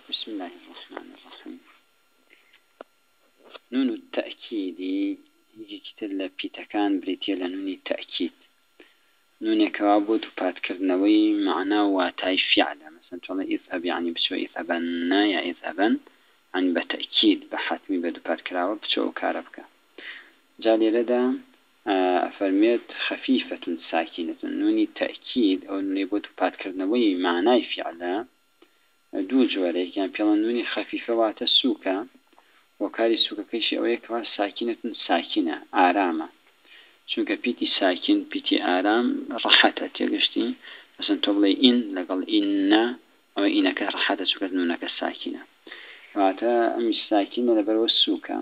بسم الله الرحمن الرحيم. نون التأكيد يجتل بيتكان بريتيا لنون التأكيد نون كوابوت وبات كرنوي معنا واتاي فعل مثلا تقول اذهب يعني بشو اذهبن يا اذهبن عن بتأكيد بحتمي بدو بات كراوة بشو كاربك جالي ردا أفرميت خفيفة ساكنة نون التأكيد أو نون يبوت بات كرنوي معناي فعل دو جواري كان بيلا نوني خفيفة واتا السوكا وكاري السوكا كيشي أو يكوار ساكنة ساكنة آرامة چونکە پیتی ساکن پیتی ئارام ڕەحەتە تێگەشتی مثلا تۆ بڵێ ئین لەگەڵ ئینە ئەوە ئینەکە ڕەحەتە چونکە نونەکە ساکینە واتە ئەمیش ساکینە لەبەرەوە سووکە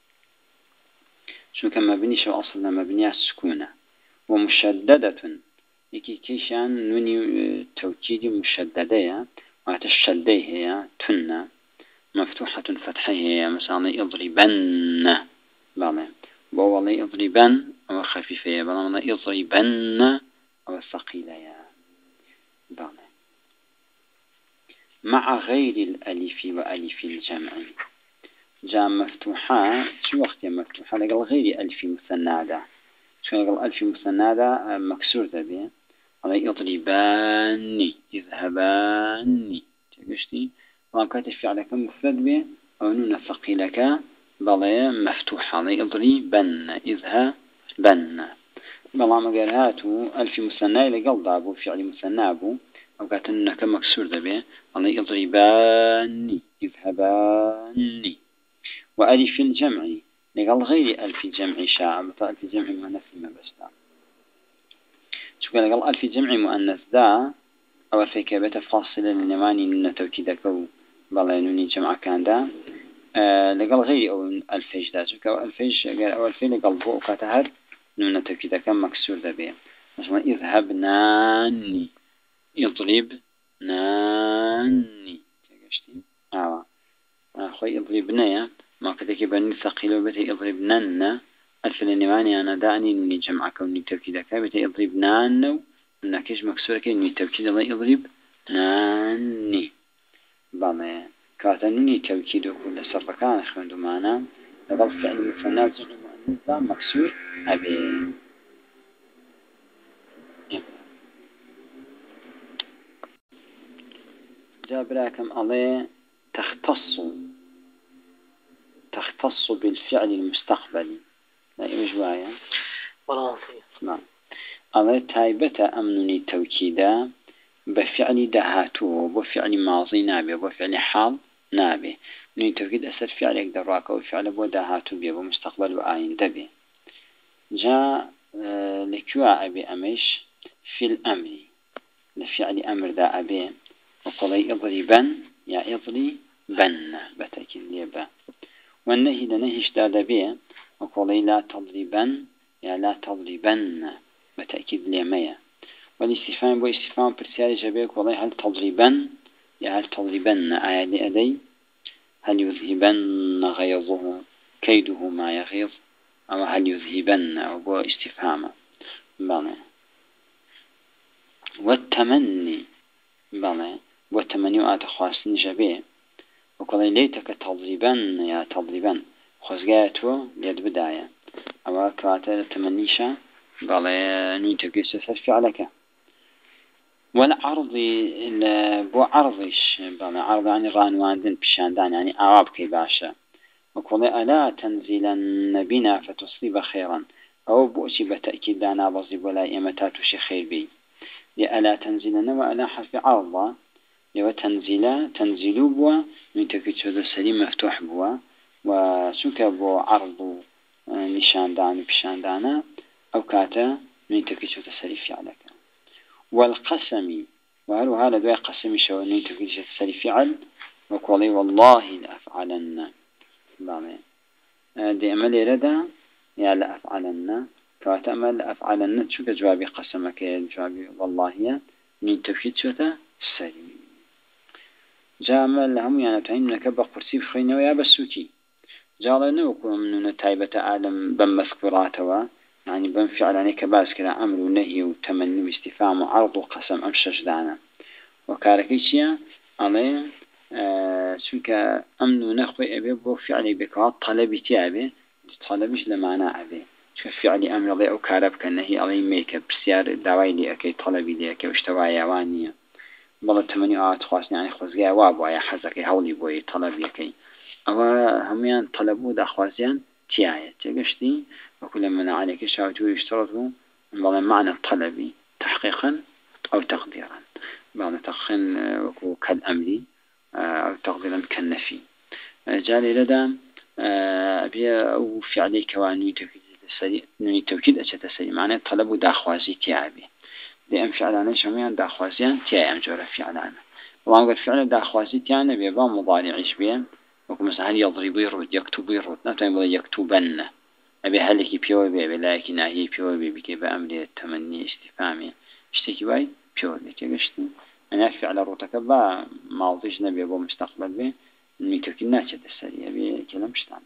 چونکە مەبنیشە ئەسڵ لە مەبنیا سکوونە ومشددة یەکی کەیشیان نونی تەوکیدی مشددەیە واتە الشدەی هەیە تونە مفتوحة فتحة هي مثلا اضربن بەڵێ بۆ وەڵێ اضربن أو خفيفة بلا يضربن أو ثقيلة بلا مع غير الألف وألف الجمع جاء مفتوحة شو وقت مفتوحة لقل غير ألف مثنادة شو لقل ألف مثنادة مكسور ذبي على يضربان يذهبان تقشتي وقت فعلك مفرد به أو نون ثقيلك بلا مفتوحة على يضربن إذها بن بلا مقالهاتو ألف مثنى لقل ضابو فعل مثنى بو أو كاتنك مكسور ذبه على يضربان يذهبان وألف الجمع لقل غير ألف الجمع شاء مثل ألف الجمع مؤنث ما بس دا شو قال لقل ألف الجمع مؤنث دا أو في كابة فاصلة لنماني من توكيدك بلا نوني جمع كان دا لقل غير أو ألفيش دا شو كأو ألفيش أو ألفين لقل بو كاتهر نون توكيدك مكسور ذبه مثلا اذهبناني يضربناني تقشتي أخوي يضربنايا ما كذا بني ثقيل بتي يضربنن ألف النماني أنا دعني إني جمع كوني توكيدك بتي يضربنان منكش مكسورة كإني توكيد الله يضربناني بما كاتنني توكيد كل صفة كان خندو معنا لقد فعل مفنات مؤنث مكسور أبي جابراكم عليه تختص بالفعل المستقبلي لا يجوايا نعم عليه تايبة أمنني توكيدا بفعل دهاتو بفعل ماضي نابي بفعل حال نابي نوني توكيد أسر فعل يقدر راكو وفعل بو دهاتو بي بمستقبل وآين دبي جاء لكوا أبي أمش في الأمر لفعل أمر دا أبي وقضي اضربن يا اضربن بتأكيد ليبا والنهي لنهي اشتاد به وقضي لا تضربن يا لا تضربن بتأكيد ليميا والاستفهام بو استفهام برسالة جبيك وقضي هل تضربن يا هل تضربن آيات أدي هل يذهبن غيظه كيده ما يغيظ أو هل يذهبن أو بو استفهام بلى والتمني بلى والتمني وآتخواص نجبه وقال ليتك تضربن يا تضربن خزقاته ليد بداية أو كاتل تمنيشا بلى نيتك يستفد فعلك والعرض بو عرضش بلى عرض عن الرانوان بشاندان يعني أعراب كي باشا وقال ألا تنزلن بنا فتصيب خيرا أو بؤسي بتأكيد دانا بصيب ولا إمتات خير بي لألا تنزلن وألا حرف عرض لو تنزلوا بوا من تكيد هذا السليم مفتوح بوا وسوك بو عرض نشان دان بشان دانا أو كاتا من تكيد هذا السليم فعلك والقسم وهل هذا دواء قسم شو من تكيد هذا السليم فعل وقالي والله لأفعلن دي أمل ردا يا لأفعلن كاتا أمل لأفعلن شو كجوابي قسمك جوابي والله من تكيد هذا السليم جامل لهم يعني تعين بقرسي بخينا ويا بسوكي جالنا وكم من تايبة عالم بمذكراته يعني بنفعل يعني كباس كلا أمر ونهي وتمني واستفهام وعرض وقسم أمشش دانا وكاركيشيا عليه چونك أمن نخوي أبي بو فعلي بكات طلبي تيابي طلبش لمعنى أبي شو فعلي أمر الله أو كارب كأنه علي ميك بسيار دواي لي أكي طلبي لي أكي واشتوايا وانية والله تمني خواصني يعني خزجا وابو يا حزكي هولي بوي طلبي أكي أو هميان طلبوا دا خوازيان تيايا تيجشتي وكل من عليك شاوتوا يشترطوا والله معنى الطلبي تحقيقا أو تقديرا معنى تخن وكو كالأمري أو تقديرا كالنفي جالي لدى أبي أو فعلي كواني توكيد السريع نوني توكيد أشد السريع معنى طلبوا دا خوازي تيابي لأن فعلان شميان دا خوازيان تيايا أمجورة فعلان والله قد فعل دا خوازي تيانا بيبا مضارعيش بيه وكو مثلا هل يضرب يرد يكتب يرد نتعلم بلا يكتبن أبي هلكي بيو بي لكن ناهي بيو بي بكي بأمر التمني استفهامي اشتكي باي بيو بي كيشتي أنا أكفي على روتكبا ماضيش نبي أبو مستقبل بي الميتوكي ناتشة السريع بي كلام شتعمل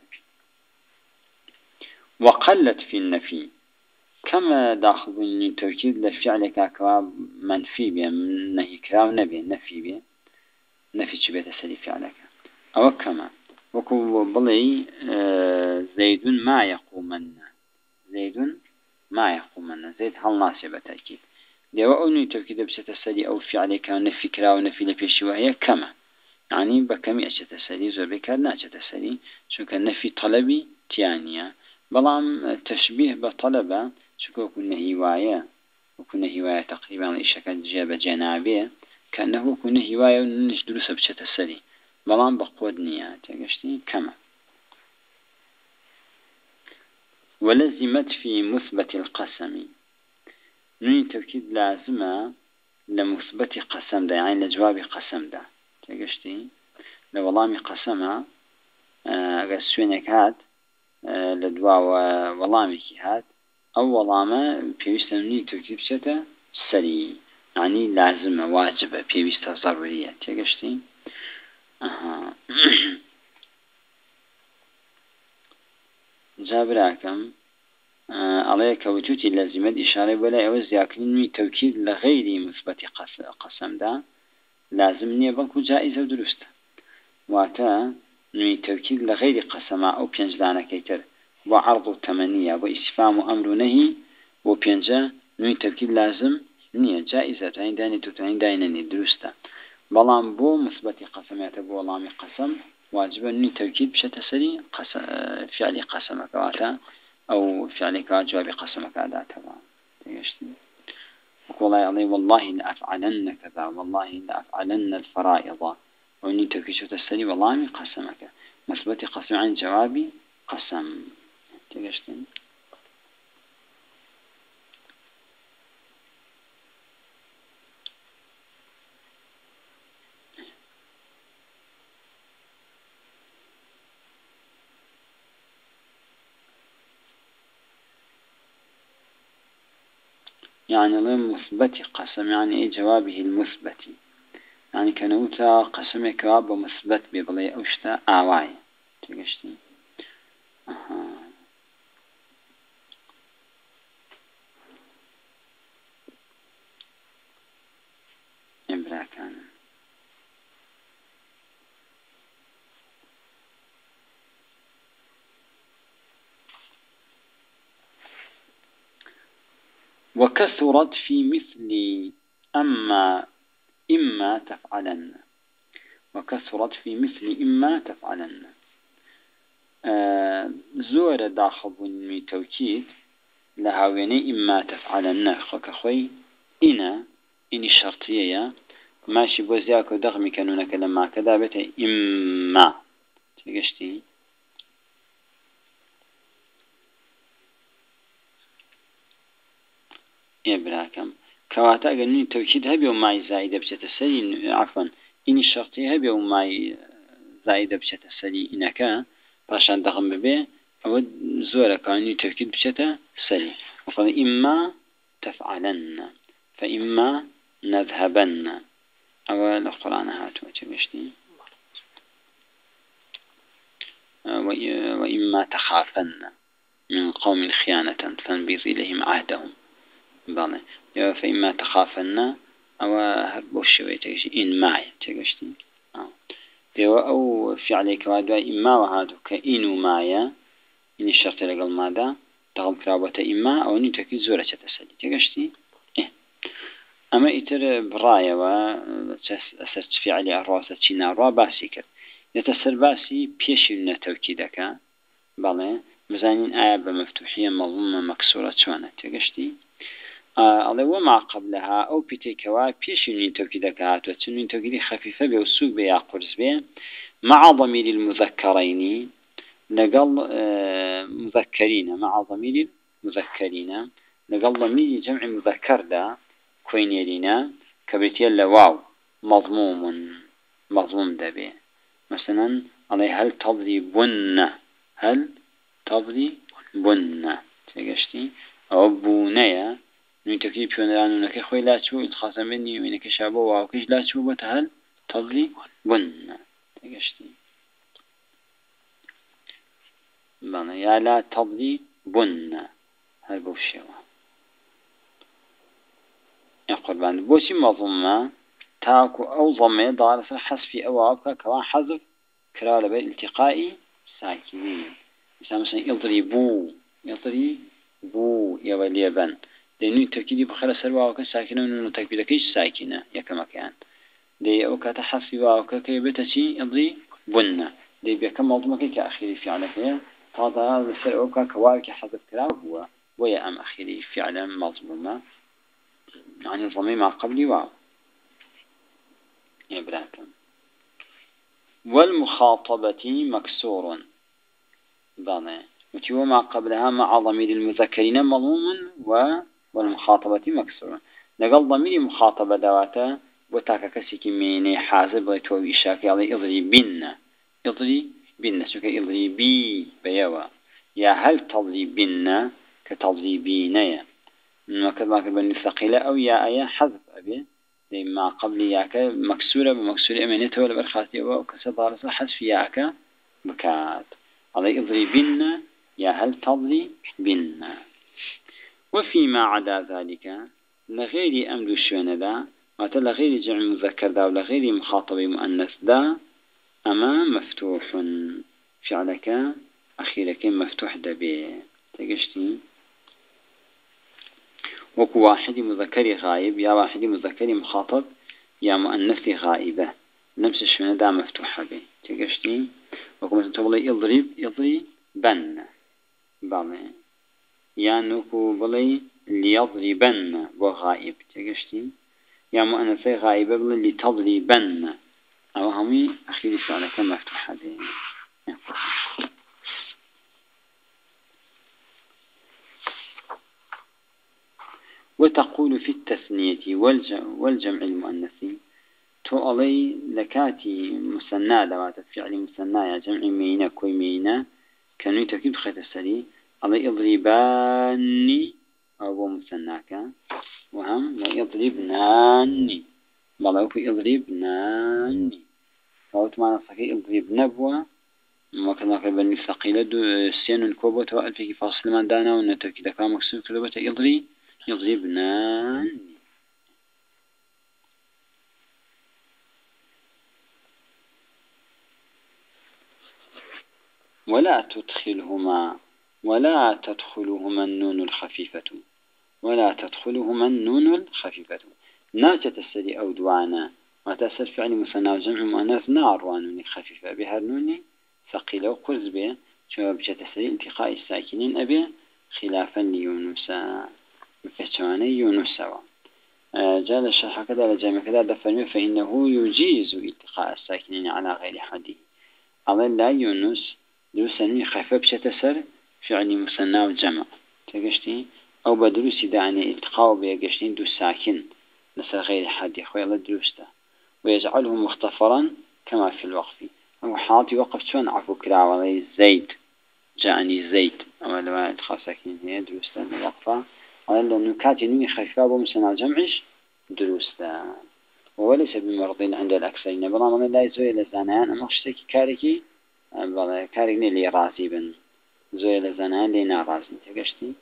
وقلت في النفي كما داخل من توكيد لفعل كاكواب منفي بي من نهي كراو نبي نفي بي نفي شبيت السريع فعلك أو كما وكو بلي زيد ما يقومن زيد ما يقومن زيد هل ناسبة تأكيد لو أني توكيد بشتى السري أو فعل كان نفي كرا ونفي لفيش وهي كما يعني بكمي أشتى السري زور بكار ناشتى السري شو كان نفي طلبي تيانية بلام تشبيه بطلبة شو كنا هواية وكنا هواية تقريبا إشكال جاب جنابه كأنه كنا هواية ونش دروس بشتى السري بلان بقود نية تقشتي كما ولزمت في مثبت القسم نوني توكيد لازمة لمثبت قسم ده يعني لجواب قسم ده تقشتي لولامي قسمة غسوينك هات لدوا ولامي كي هات أو ولامة بيوست نوني توكيد بشتى سري يعني لازمة واجبة بيوست ضرورية تقشتي جابراكم عليك وجودي لازمت إشارة ولا أوز يأكلني توكيد لغير مثبت قسم ده لازمني بلكو جائزة ودرست واتا نوي توكيد لغير قسم أو بينجلانا كيتر وعرض التمنية واستفهام أمر نهي وبينجا نوي توكيد لازم نية جائزة تعين داني تتعين داينني درسته بلان بو مثبت قسمات بو ولامي قسم واجب أني توكيد بشتى سري فعل قسمك واتا أو فعلك جواب قسمك هذا تمام وقال يعني والله لأفعلن كذا والله لأفعلن الفرائض وأني توكيد بشتى سري والله قسمك مثبت قسم عن جوابي قسم تقشتين يعني لم مثبت قسم يعني ايه جوابه المثبت يعني كنوتا قسمك راب مثبت ببلي أوشتا آواي تقشتي إبراكان وكثرت في مثل إما تفعلن وكثرت في مثل إما تفعلن زور داخل من توكيد لهاويني إما تفعلن خكخوي إني الشرطية ماشي بوزياك ودغمي كانونك لما كذابته إما تقشتي إبراكم كواتا قلني توكيد هبي وماي زائدة بشتى السري عفوا إني الشرطية هبي وماي زائدة بشتى السري إنك باشان دغم ببي أو زورة كاني توكيد بشتى السري وقال إما تفعلن فإما نذهبن أول القرآن هاتوا تبشتي وإما تخافن من قوم خيانة فانبذ إليهم عهدهم بله فإما تخافن أو هربوا الشوية تجي إن معي تجشتي ديو أو فعلك وادوا إما وهادو كإنو مايا إن الشرط لقل ماذا تغل كرابة إما أو نتوكي زورة تسلي تقشتي إيه. أما إتر برايا و أسرت فعلي الراسة تشينا را باسي كر يتسر باسي بيشي لنا توكيدك بله بزانين آية بمفتوحية مظلمة مكسورة شوانا تقشتي الله ومع قبلها أو بتكوا بيشي توكيدك هاتو تنين توكيدي خفيفة بوسوق بيا قرز بيه مع ضمير المذكرين لقل مذكرين مع ضمير المذكرين لقل ضمير جمع مذكر دا كوين يلينا كبريتيلا واو مضموم دا بيه مثلا عليه هل تضربن تقشتي أو بونيا نتكي بيونران ونك خوي لا تشو الخاصة مني وينك شابه واوكيش لا تشو بتهل تضربن تقشتي بنا يا لا تضربن هل بوشيوا يقول بان بوشي مضمة تاكو أو ضمة ضارة حذف أو عبك كوا حذف كرالة بالالتقاء ساكنين مثلا يضربوا يا وليبن لأنه تأكيد بخلا سروا وكان ساكنة وإنه تكبير كيش ساكنة يا كما كان دي أو كتحفي واو كيبتشي يضربن دي بكم موضوع كي كأخير في على هذا السر أو كوارك حذف كلام هو ويا أم أخير فعلا مضمومة يعني الضمير مع قبل واو إبراكم والمخاطبة مكسور ضمير وتيو ما قبلها مع ضمير المذكرين مضموم والمخاطبة مكسور لقل ضمير مخاطبة دواتا وتاكا كسيكي ميني حاسب ويتوي إشاكي على اضري بنا شوكا اضري بي بيوا يا هل تضري بنا كتضري بينيا وكذا بني ثقيلة أو يا أيا حذف أبي ما قبل ياك مكسورة بمكسورة أمانيته ولا بالخاطئة وكسر حذف ياك بكات على اضري بنا يا هل تضري بنا وفيما عدا ذلك لغير أمر الشون دا لغير جمع مذكر دا ولغير مخاطب مؤنث دا أما مفتوح فعلك أخيرك مفتوح دا بي تقشتي وكو واحد مذكر غائب يا واحد مذكر مخاطب يا مؤنث غائبة نفس الشون دا مفتوحة بي تقشتي وكو مثلا تقول اضرب بن بعض يانوكو بلي ليضربن وغائب تقشتي يا مؤنث غائبة بلي لتضربن أو همي أخير فعلك مفتوحة دي وتقول في التثنية والجمع المؤنثي تؤلي لكاتي مثنى دوات فعل مثنى جمع مينة كوي مينة كانوا تركيب خيط السري على اضرباني أو مثناك وهم يضربناني بلا في اضربناني فوت معنا صحيح اضرب نبوة وكذا بني ثقيلة سين كوبة وألف في فاصل من دانا ونتركي دكا مكسور كلبة يضربناني ولا تدخلهما النون الخفيفة ناتت السري أو دوانا ما تأثر فعل مثنى وجمع مؤنث ناروان خفيفة بها النون ثقيلة وقرز به شو بجت السري انتقاء الساكنين أبي خلافا ليونس بكتواني يونس جال الشرح كذا لجامع كذا دفرمي فإنه يجيز التقاء الساكنين على غير حدي على لا يونس دروسني خفيفة بجت السر فعل مثنى وجمع تقشتي أو بدروس دعني التقاء بيقشتين دو ساكن مثل غير حد يخوي الله دروسته ويجعله مختصرا كما في الوقف أو حاطي وقف شون عفو كراوي زيد جاءني زيد أو لما إدخال ساكن هي دروسته الوقفة ولا نكات نمي خفيفة ومثنى جمعش دروسته وليس بمرضين عند الأكثرين بلا لا يزوي لزانان أما خشتكي كاركي كاركني لي راسي بن زوي لزانان لي ناراسي تقشتي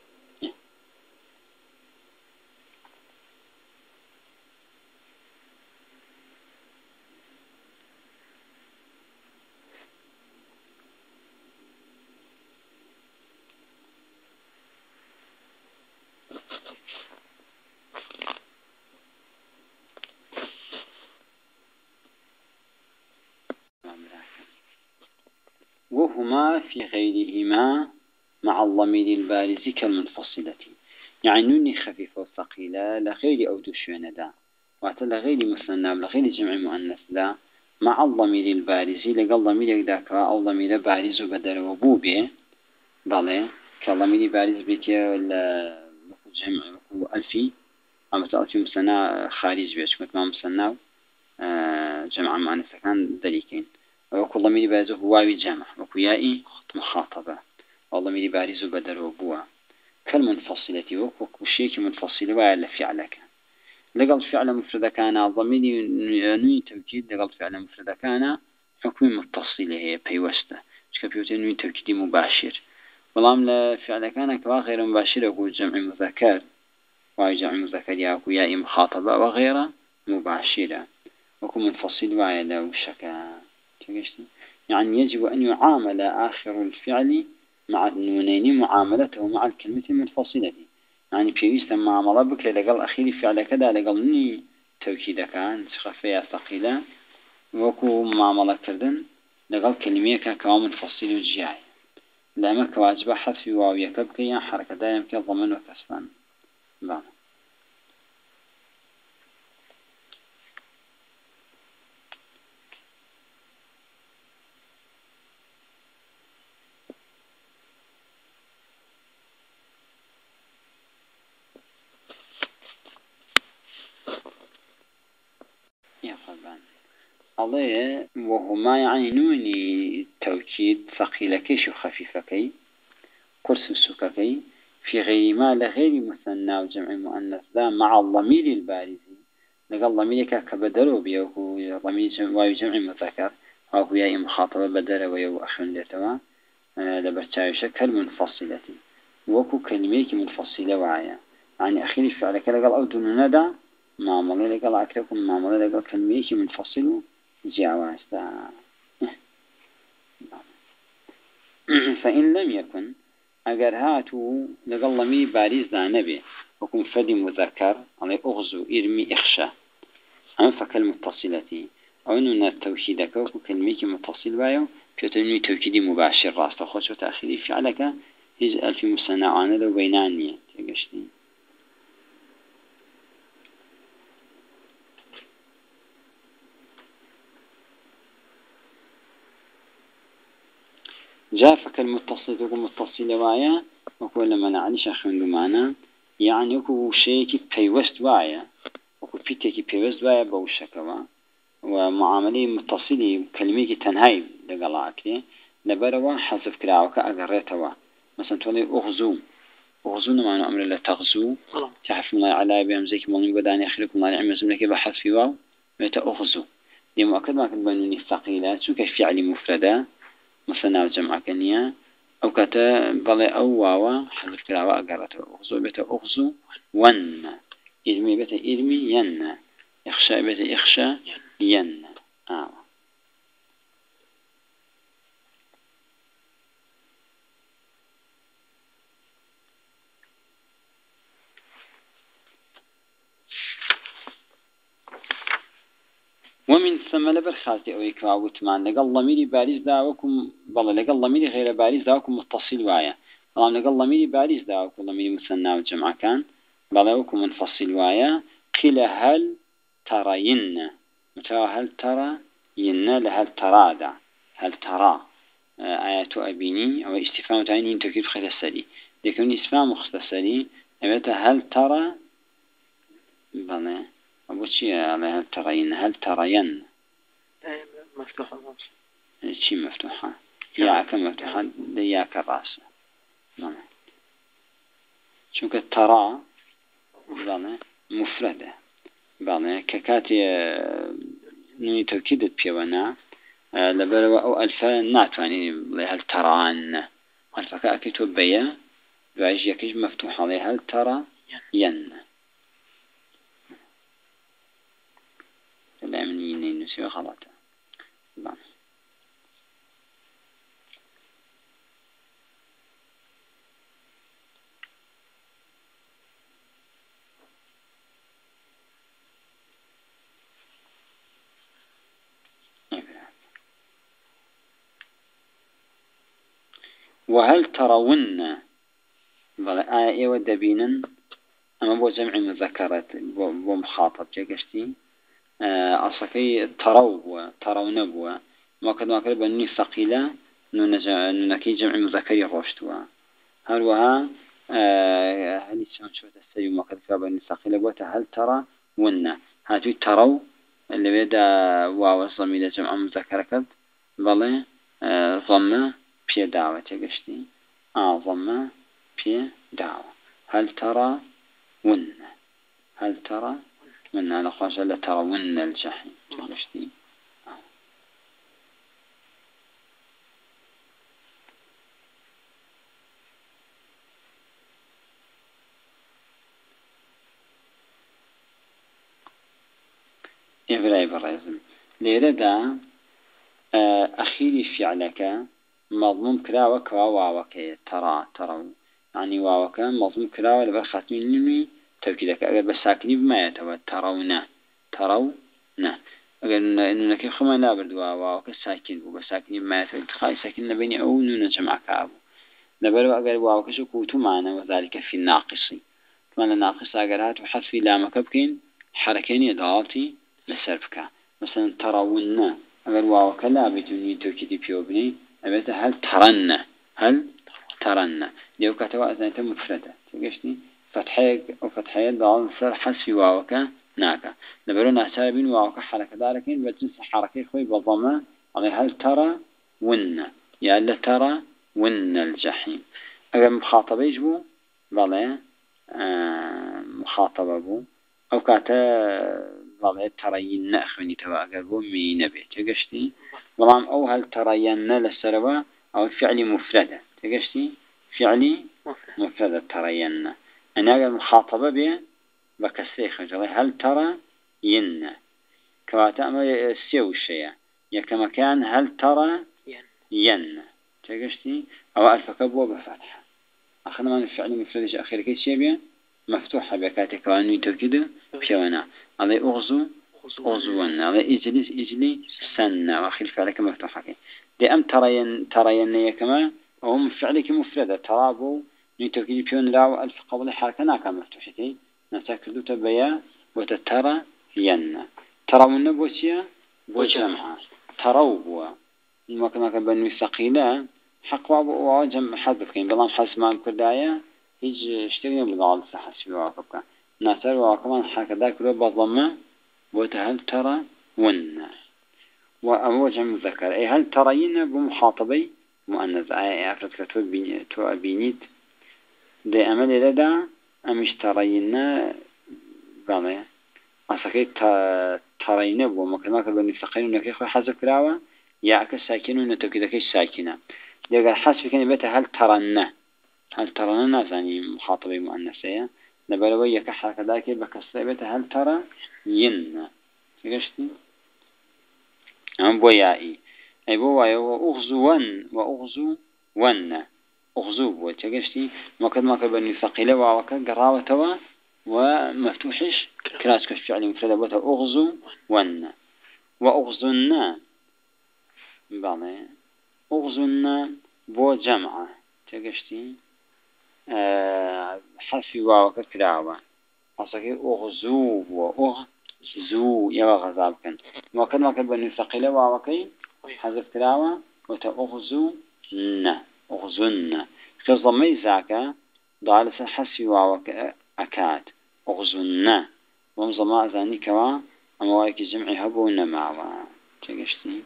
وهما في غيرهما مع الضمير البارز كالمنفصلة. يعني نوني خفيفة وثقيلة لغير أو دشون دا وعطى لغير مثنى لغير جمع مؤنث دا مع الضمير البارز لقال ضمير ذاك أو ضمير بارز بدل وبوبه بله كضمير بارز بك جمع ألفي أما ألفي مثنى خارج بيش كنت ما مثنى جمع مؤنث كان ذلكين وكل ضمير بارز هو واو جمع وكيائي مخاطبة والضمير بارز بدل وبوه كالمنفصلة وكشيك منفصلة ولا فعلك لقل فعل مفرد كان ضمير نوي توكيد لقل فعل مفرد كان حكم متصلة هي بيوسته شكبيوتي نوي توكيد مباشر والله لا فعل كان كوا غير مباشر يقول جمع مذكر وجمع مذكر يا مخاطبة وغير مباشرة وكم منفصل وعلى وشكا يعني يجب أن يعامل آخر الفعل مع النونين معاملته مع الكلمة المنفصلة يعني بيويست معاملة بك لقل أخير فعل كذا لقل ني توكيد كان خفية ثقيلة وكو معاملة كردن لقل كلمة كوا منفصل الجاي لما كواجب حذف واو يكبك يعني حركة دائم كضمن وكسران بعد يا فلان الله وهما يعني نوني توكيد ثقيلة كيش وخفيفة كي قرص السككي في غير ما لغير مثنى وجمع مؤنث ذا مع الضمير البارز لقال ضميرك كبدلوا بيه ضمير ويجمع مذكر أو يا مخاطبة بدل ويو أخن لتوا لبرتاي شكل منفصلة وكو كلميك منفصلة وعيا يعني أخير فعلك لقال أو دون ندى معاملة لقال أكلكم معاملة لقال كلميك منفصل جاواستا فإن لم يكن اگر هاتو لقال ضمير بارز لا نبي وكم فدي مذكر على أغزو إرمي إخشى أما فكالمتصلة أو إنه التوكيدك وكلميك متصل بايو كتنمي توكيدي مباشر راست وخوش وتأخيري فعلك هز ألف مصنعان لو بينانية تقشتي جاء فكالمتصل وكم متصل بايا وكل ما نعنيش أخوان معنا يعني وكو شيء بيوست بايا وكو بيتك بيوست بايا بوشكوا ومعاملة متصلة كلمة تنهاي لقلاك لبروا حذف كراوك أقريتوا مثلا تقولي أغزو معنى أمر لا تغزو تحرف الله على بهمزة مولين بداني أخركم الله نعم زملك بحذف واو متى أغزو دي مؤكد ما كنت بنوني الثقيلة شو كفعل مفردة مثلا جمع كنية أو كتا بلي أو واو حذف كراوة أقريتوا أغزو بيتا أغزو ون إرمي بيتا إرمي ين إخشى بيتا إخشى ين ومن ثم لبرخاتي أو إكراوت معن لقال ضميري بارز داوكم بل لقال ضميري غير بارز داوكم متصل وايا طبعا لقال ضميري بارز داوكم ضميري مثنى وجمع كان بلوكم منفصل وايا قيل هل ترين متى هل ترى ين لهل ترى دا هل ترى آيات أبيني أو استفهام تعيني تكيف خير السري لكن استفهام مختصري هل ترى بلى أبو شيء على هل ترين هل ترين مفتوحة شيء مفتوحة ياك مفتوحة ياك الرأس نعم شو كترى بلى مفردة بلى ككاتي نوي توكيد بيوانا لبروا أو ألفا ناتواني هل تران ألفا كأكتب بيا بعيش يكيش مفتوحة هل ترى ين لا من ينين نسيو غلطة نعم وهل ترون بلا آية ودبينا أما بو جمع مذكرة بو مخاطب جاكشتي أصلي ترون بوا ما كد بني ثقيلة نونكي جمع مذكر روشتوا هل وها هل يسمون شو تستوي ما كد بني ثقيلة بوتا هل ترى ونا هاتو تروا اللي بيدا واو الضمير جمع مذكر كد بلا ضمة بي دعوة جاكشتي ضمة بي دعوة هل ترى ون هل ترى من على خاصة لترون الجحيم تشتي إبراي برازم ليرة دا أخيري فعلك مضموم كراوك واواوك ترى يعني واواك مضموم كراوك لبخاتمين نمي توكيدك أقل بساكني بما يتوى ترون أقل إنك خما نابرد واواك ساكن وبساكني بما يتوى التخاي ساكن بيني أو نونا جمع كابو نبرو أقل واواك سكوتو معنا وذلك في الناقص كمان الناقص أقلات وحذف لامك بكين حركين يضغطي لسرفك مثلا ترون أقل واواك لا بتوني توكيدي بيوبني أبدا هل ترن لو كتوا أذنت مفردة تقشني فتحية ضال صار حذف واواك ناكا نبرو نحسب بين واواك حركة داركين بجنس حركة خوي بضمة على هل ترى ون يا لا ترى ون الجحيم أجل مخاطبة يجبو ضلع مخاطبة بو أو كاتا ضلع ترين أخوني توا أقربو مين بي تقشتي ضلعم أو هل ترين للسربة أو فعل مفردة تقشتي فعلي مفردة ترين أنا أقل مخاطبة بي بكسيخ هل ترى ين كواتا أما سيو الشيء كما كان هل ترى ين تقشتي أو الفكبوا بفتحة أخذنا من الفعل مفردش أخير كي شيء مفتوحة بكاتك وأنه توكيد بيوانا على أغزونا على إجلي سنة وأخير فعلك مفتوحة كي لأم ترين كما وهم فعلك مفردة ترابو نتوكيد بيون راو ألف قبل حركة ناكا مفتوحتي نتاكدو تبيا وتترى ين ترون بوشيا بوجمعها تروا بوا ما كان بني ثقيلة حق وجمع حذف كين بلان حس ما كردايا هيج اشتغل بالغلط صح شو واقفك ناصر وكمان حركة ذاك لو بضمة وهل ترى ون وهو جمع ذكر أي هل ترين بمخاطبي مؤنث أي أفرد تو بينيت ده أمل لدى أمش ترين بله أسكت ترين بو ما كان بني ثقيل إنك يخو حذف كراوة يعكس ساكن ونتوكيدك ساكنة لقى الحذف كان بيت هل ترن يعني مخاطبة مؤنثية نبلوية كحركة ذاك بكسر بيت هل ترى ين فيشتي بويائي أي بويا وأغزو ون أغزو بو تجشتي ما كان بني ثقيلة وعوكا قراوة توا ومفتوحش كلاس كفعل مفرد بوتا أغزو ون وأغزونا بعضي أغزونا بو جمعة تجشتي حرف واو كراوة أصلي أغزو وأغزو يا غزال كان ما كان بني ثقيلة واوكي حذف كراوة وتأغزو أغزونا كظمي ذاك ضال حرف واو أكاد أغزونا ومزما ذاني كوا أما وايك جمعي هبونا معوا تجشتي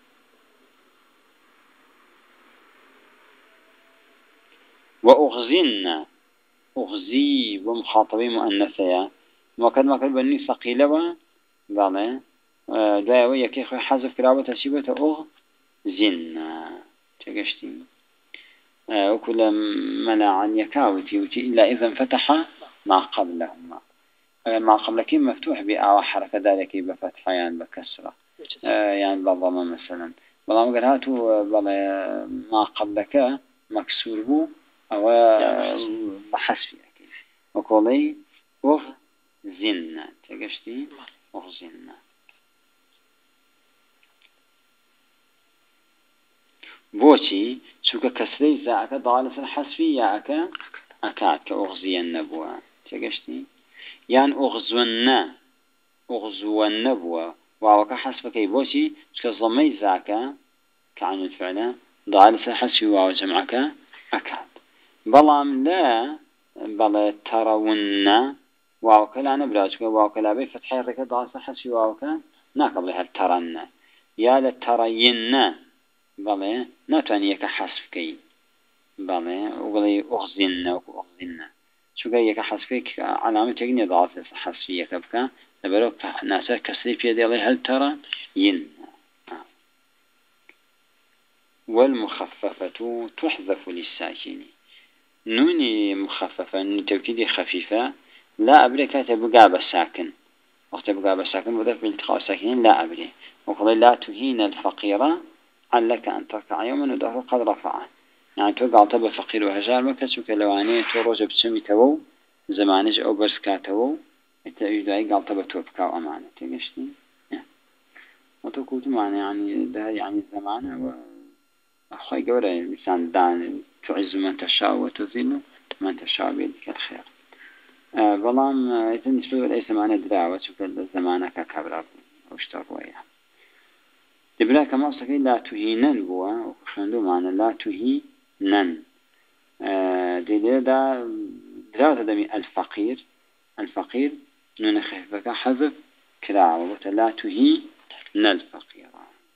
وأغزينا أغزي ومخاطبين مؤنثية وكان ما كان بني ثقيلة بعضها داوية كيف حذف كراوة تشيبة أغزينا تقشتي وكل منع يكاوتي إلا إذا انفتح ما قبلهما ما قبل كي مفتوح بأو حركة ذلك بفتحة يعني بكسرة يعني بالضمة مثلا والله قال هاتوا ما قبلك مكسور بو أو بحسب أكيد وقولي أغزنا تقشتي أغزنا بوشي شوك كسري زاك ضالس الحسفي ياك أكاد كأغزي النبوة تقشتي يان أغزو النبوة وعوك حسبك بوشي شوك ضمي زاك كعن الفعل ضالس الحسفي وجمعك أكاد بلام لا بل ترون واوك لا نبراج واوك لا بي فتح الركض ضالس الحسفي واوك ناقض لها الترن يا لترين بلى نتواني كحسفكي بلى وبلي أغزن شو جاي كحسفك علامة تجني ضعف حسفية كبكة لبروك ناس كسري في يدي هل ترى ين والمخففة تحذف للساكن نوني مخففة توكيد خفيفة لا أبري تبقى بالساكن وقت بقى بالساكن وذلك بالتقاء الساكنين لا أبري وقال لا تهين الفقيرة علك أن تركع يوما ودهر قد رفعه يعني توقع طب فقير وهجار وكسوك لواني تروج بسمي تو زمانج أو برسكاتو يدعي قال طب توبكا وأمانة تقشتي وتقول معنا يعني ده يعني الزمان وأخوي قولي لسان دان تعز من تشاء وتذل من تشاء بيدك الخير بلام بالنسبة ليس معنا دراوة شوف الزمان ككبر أو اشتروا إياه تبلا كما صحيح لا تهينن بوا وخندو معنا لا تهينن دي دا دراوة دمي الفقير نون خفيفك حذف كراعة لا تهين الفقير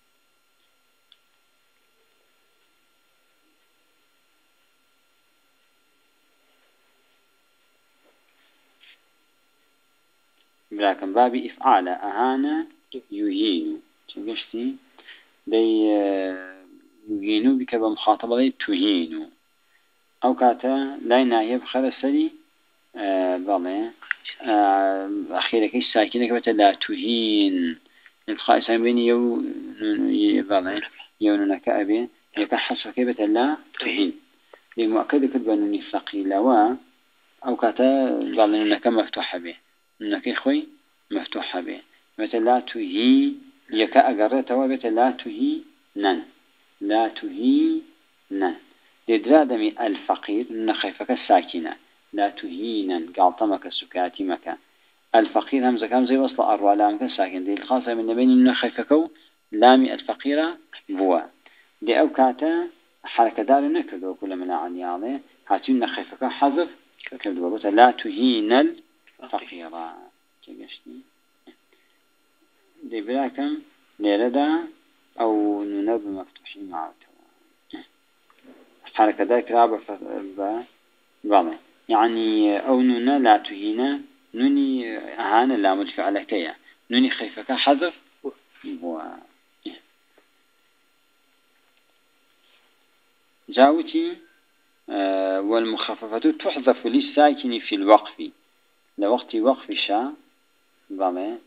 لكن بابي إفعال أهانا يهين تقشتي دي يهينو بك بمخاطبة دي تهينو أو كاتا لا يناهي بخير السري بالي أخيرا كيش ساكنة كبتا لا تهين الخائسة بين بالي يونونك أبي يكحص كبتا لا تهين لمؤكد كتبا نوني ثقيلة أو كاتا بالي نونك مفتوحة به نونك إخوي مفتوحة به مثل لا تهي يكا أقررت وبت لا تهي نن لا تهي نن لدرادمي الفقير نخيفك الساكنة لا تهينا قاطمك سكاتمك الفقير همزة كم زي وصل أروى لامك الساكن دي الخاصة من بين نخيفك لامي الفقيرة بوا دي أوكاتا حركة دار نكدو كل من عنياله هاتين نخيفك حذف كبدو لا تهينا الفقيرة تقشني دي براكم ليردا أو ننب مفتوحين معه حركة ذلك رابع بالي يعني أو نونا لا تهينا نوني أهانا لا مدفع لكيا نوني خيفك حذف جاوتي والمخففة تحذف للساكن في الوقف لوقت وقف شاء بالي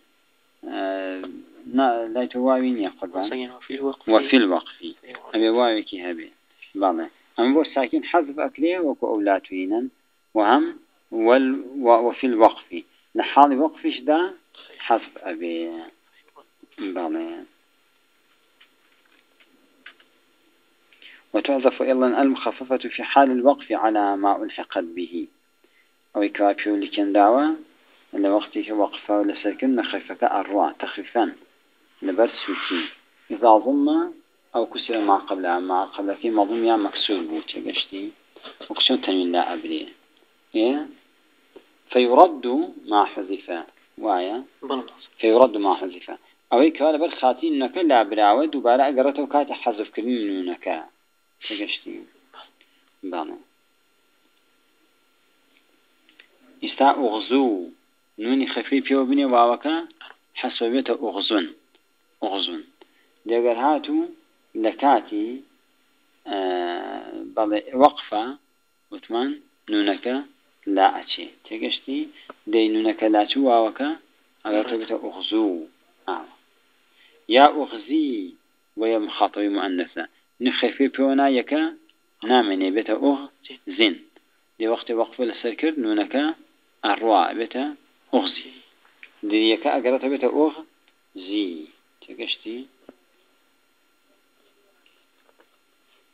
لا تواوين يا قربان وفي الوقف أبي واويك هبي بالي هم بو ساكن حذف أكليه وكو أولاتهينا وهم وفي الوقف لحال وقفش دا حذف أبي بالي وتحذف أيضا المخففة في حال الوقف على ما ألحقت به أو يكابيو لكن دعوة لوقتك وقفة لسكن نخفك أرواع تخفيفا لبرسوكي إذا ظن أو كسر ما قبل في مظلم يا مكسور بوت يقشتي وكسور تنوين لا أبري إيه؟ فيرد ما حذف وايا فيرد ما حذف أو يكال بالخاتين نك لا براوة دوباره أقرته كات حذف كرين نك يقشتي بنا استا أغزو نوني خفيف يوبني واوكا حسبته أغزون لأجر هاتو لكاتي وقفة وثمان نونك لا أشي تقشتي دي نونك لا تواوكا على طريقة أغزو يا أغزي ويا مخاطب مؤنثة نخفي بيونا يكا نامني بيتا أغزن دي وقت وقف للسركر نونك أرواء بيتا أغزي دي يكا أقرأت بيتا أغزي تقشتي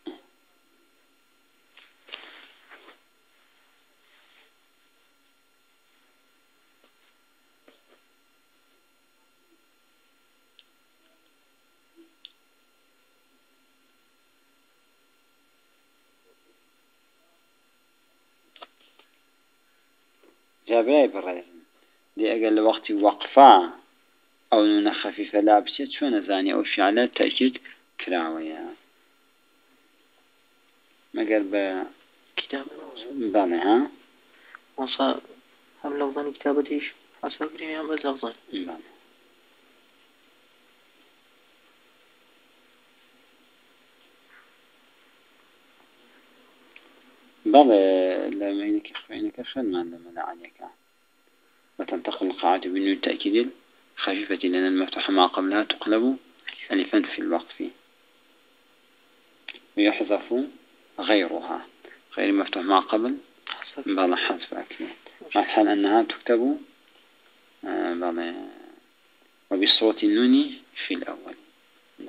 جابراي بالرئيس دي أقل وقت وقفة أو نون خفيفة لابسة شو نزاني أو فعل تأكيد كراوية ما قال كتابة بله ها وصار هم لفظان كتابتيش حسب كريم هم بس لفظان بله بله لما إنك خلنا لما لا عليك وتنتقل القاعدة بنون التأكيد خفيفة لأن المفتوحة ما قبلها تقلب ألفا في الوقف ويحذف غيرها غير مفتوح ما قبل بلا حذف أكيد الحال أنها تكتب بلا وبصوت النون في الأول بلا.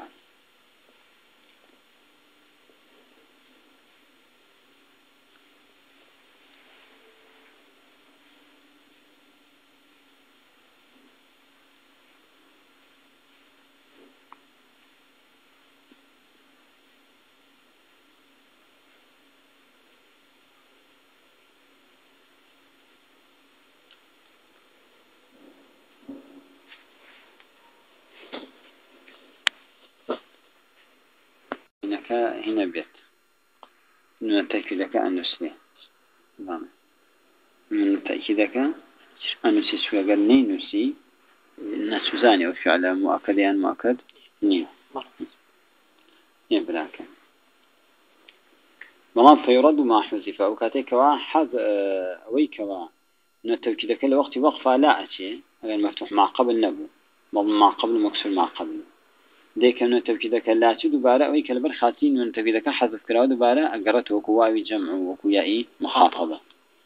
هنا بيت من تأكيدك أنسي من تأكيدك أنسي شو قال ني نسي نسوزاني وفعل مؤكد يعني مؤكد ني يبراك بلان فيرد ما حذف أو كاتيك واحد ويكوا من التأكيدك لوقت وقفة لا أشي غير مفتوح مع قبل نبو ما قبل مكسور مع قبل ديك من التوكيدك لا أشي دوباره ويك البر خاتين من التوكيدك حذف كراو دوباره أقرته وكواوي جمع وكيائي مخاطبة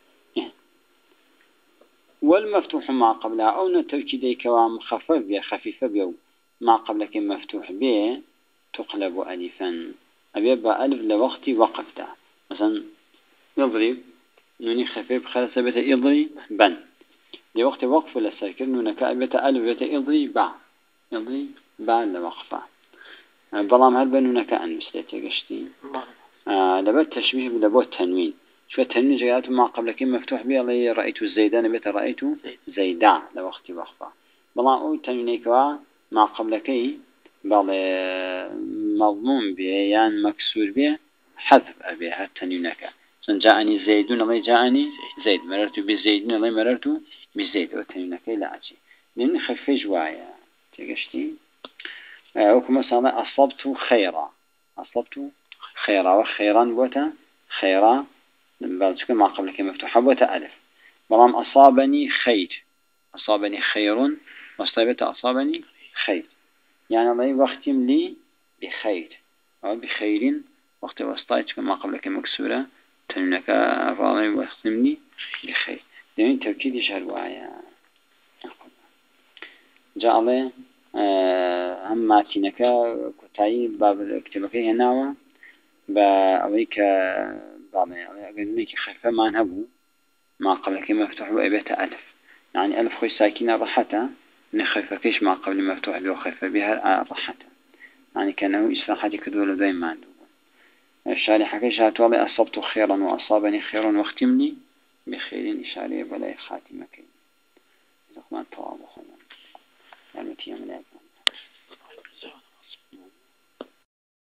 والمفتوح ما قبلها أو نتوكيدك ومخفف بها خفيفة بها ما قبلك مفتوح به تقلب ألفا أبيبقى ألف لوقت وقفته مثلا يضرب نوني خفيف خلص بيت يضرب بن لوقت وقف للساكن نونك أبيت ألف بيت يضرب باع يضرب باع لوقفه بلام هل بنونك أن مسلتي قشتين لبت تشبيه لبوت تنوين شو التنوين جاءت ما قبل كم مفتوح به الله رأيت الزيدان بيت رأيت زيدا لوقت وقفه بلام أو تنوينك ما قبل كي بل مضموم به يعني مكسور به حذف أبيها تنوينك جاءني زيدون الله جاءني زيد مررت بزيدون الله مررت بزيد وتنوينك لا أجي لأن خفي جوايا تقشتين وكما مثلا أصبت خيرا وخيرا بوتا خيرا بعد ما قبل كلمة مفتوحة بوتا ألف بلام أصابني خير وصيبت أصابني خير يعني الله وختم لي بخير أو بخير وقت وسطيت كما قبل كلمة مكسورة تنك أفضل وختم لي بخير يعني توكيد شهر جاء الله هم ماتينك كتاي باب كتابك هناوا بأويك بعمل أقولك خفة ما نهبو ما قبلك مفتوح بأبيت ألف يعني ألف خوي ساكنة راحتها نخفة كيش ما قبل مفتوح له خفة بها راحتها يعني كانه إسراحتي كدول دايما ما عنده الشارحة كيش هاتوالي أصبت خيرا وأصابني خيرا واختم لي بخير إشارة بلا خاتمة